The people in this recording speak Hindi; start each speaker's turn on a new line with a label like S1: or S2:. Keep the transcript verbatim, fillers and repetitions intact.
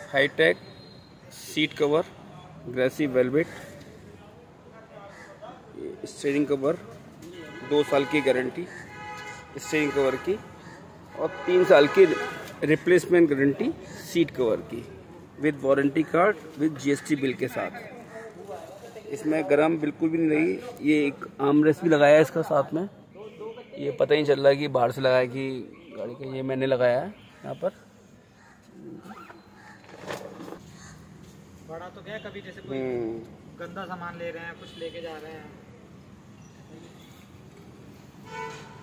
S1: हाईटेक सीट कवर, ग्रेसी वेलवेट, स्टीयरिंग कवर, दो साल की गारंटी स्टीयरिंग कवर की और तीन साल की रिप्लेसमेंट गारंटी सीट कवर की with warranty card with GST bill के साथ। इसमें गरम बिल्कुल भी नहीं लगी। ये एक आर्मरेस्ट भी लगाया है इसका साथ में, ये पता ही चल रहा है कि बाहर से लगाया कि गाड़ी का, ये मैंने लगाया है यहाँ पर।
S2: बड़ा तो क्या है, कभी जैसे कोई गंदा सामान ले रहे हैं, कुछ लेके जा रहे हैं।